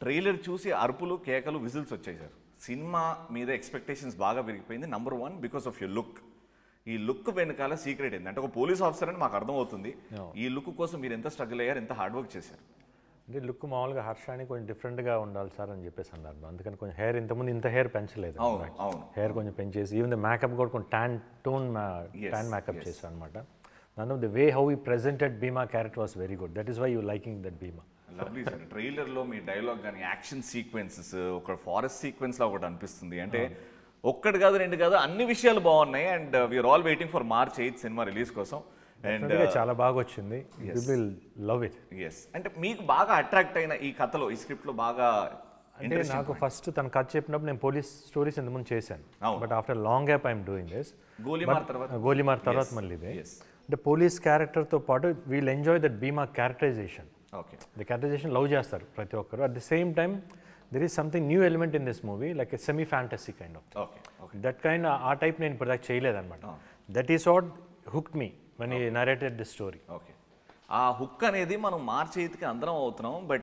Trailer చూసి అరుపులు కేకలు విజిల్స్ వచ్చాయి సార్. సినిమా మీద ఎక్స్పెక్టేషన్స్ బాగా పెరిగిపోయింది. Number 1 because of your look. ఈ లుక్ వెనకాల సీక్రెట్ ఏంది అంటే ఒక పోలీస్ ఆఫీసర్ అని మాకు అర్థమవుతుంది. ఈ లుక్ కోసం మీరు ఎంత స్ట్రగుల్ అయ్యారు, ఎంత హార్డ్ వర్క్ చేశారు? అంటే లుక్ మామూలుగా హర్షాని కొంచెం డిఫరెంట్గా ఉండాలి సార్ అని చెప్పేసి అన్నారు. అందుకని కొంచెం హెయిర్ ఇంతకుముందు ఇంత హెయిర్ పెంచలేదు. హెయిర్ కొంచెం పెంచేసి ఈవెన్ ద మేకప్ కూడా కొంచెం టోన్ మేకప్ చేశాను అనమాట. దాంట్లో the way how he presented Bheema character was very good. That is why you liking that Bheema. Lovely sir. ట్రైలర్లో మీ డైలాగ్ కానీ యాక్షన్ సీక్వెన్సెస్ ఒక ఫారెస్ట్ సీక్వెన్స్లో ఒకటి అనిపిస్తుంది. అంటే ఒక్కటి కాదు రెండు కాదు అన్ని విషయాలు బాగున్నాయి. And we're all waiting for March 8 cinema release కోసం. అండ్ చాలా బాగా వచ్చింది. People love it. ఎస్. అంటే మీకు బాగా అట్రాక్ట్ అయిన ఈ కథలో ఈ స్క్రిప్ట్లో బాగా అంటే నాకు ఫస్ట్ తను కథ చెప్పినప్పుడు నేను పోలీస్ స్టోరీస్ ఇంతకుముందు చేశాను. But after long gap I'm doing this. Golimar తర్వాత మళ్ళీ ఇదే. అంటే పోలీస్ క్యారెక్టర్తో పాటు we'll enjoy that Bheema characterisation. The characterisation love చేస్తారు ప్రతి ఒక్కరు. At the same time there is something new element in this movie like a semi fantasy kind of. That kind ఆ టైప్ నేను ఇప్పుడు దాకా చేయలేదన్నమాట. That is what hooked me when he narrated this story. Okay. ఆ hook అనేది మనం March 8కి అందరం అవుతున్నాం. బట్